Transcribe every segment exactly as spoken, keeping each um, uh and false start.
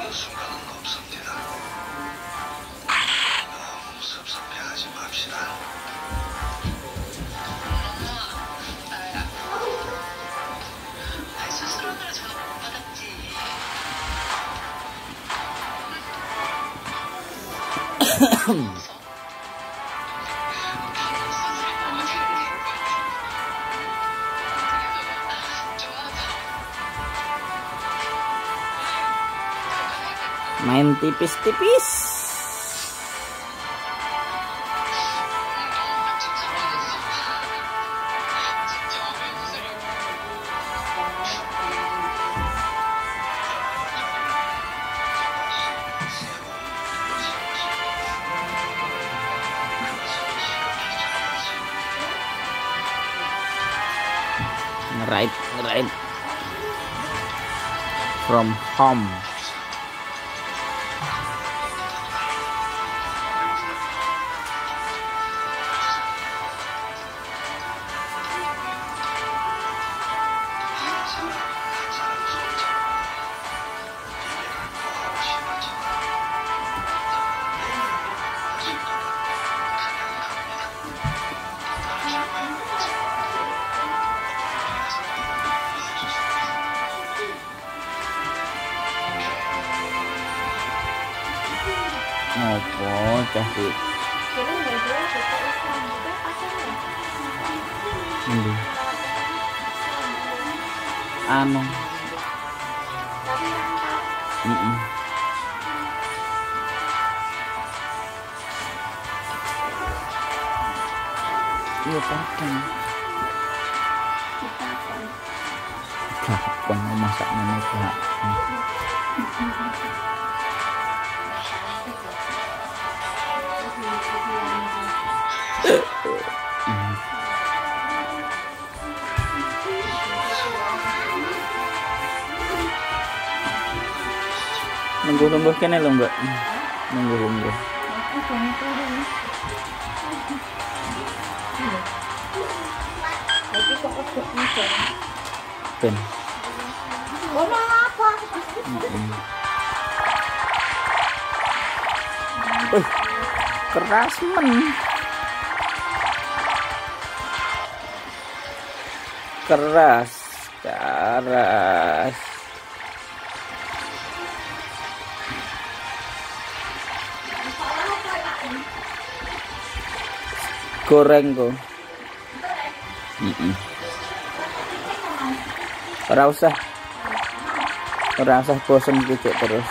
Main tipis-tipis. Right, right from home. Ngopo cah Bu? Endi? Anu. Heeh. Iya padang. Gampang masak meneh, Pak. Nunggu-nunggu kene lho, Mbak. Nunggu-nunggu. Ben. Ono apa? Wih, keras men. Keras, keras. Goreng kok. Heeh. Ora usah. Ora usah bosen kicik terus.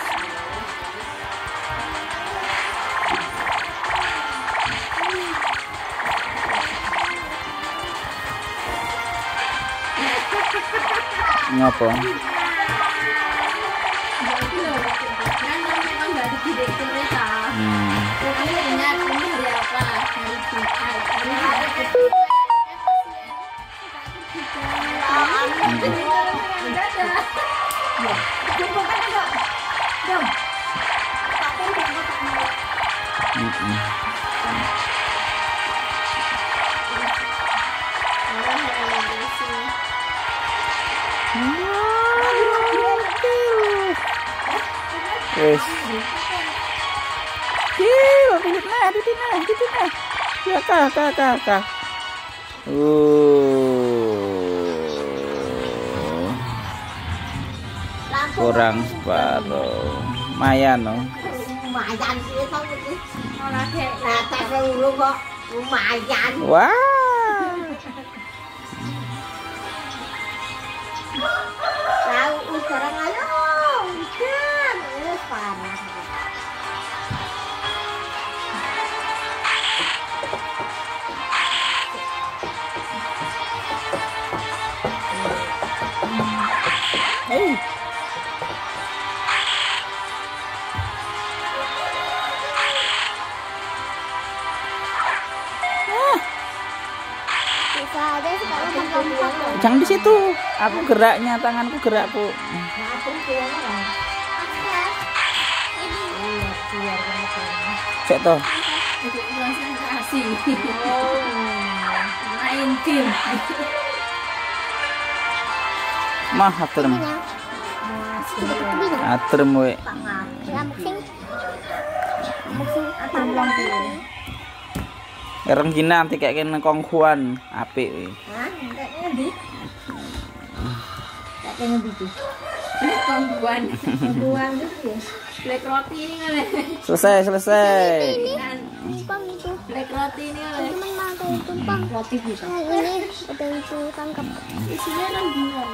Ngapa? Hmm. Wes. Kil, titit nah, titit nah, titit nah. Ya kah, kah, kah, kah. Uh. Kurang separuh. Lumayan loh. Lumayan sih tau iki. Ora kek tetes lho kok. Lumayan. Wah. Tahu sekarang ayo. Ikan, wis parah. Hey. Jangan di situ. Aku geraknya, tanganku gerak, Bu. Cek toh. Main game. Mah atrem. Atrem we. unboxing. Unboxing tampilan dulu. Ereng gini nanti kayak kene kongkuan apik. Hah? Kayak ngendi? Kayak ngendi tuh? Kongkuan. Kongkuan gitu ya. Black roti ini kali. Selesai, selesai. Tumpang itu. Black roti ini kali. Teman mau tumpang. Roti gitu. Nah, ini ada itu tangkap. Isinya kan dua.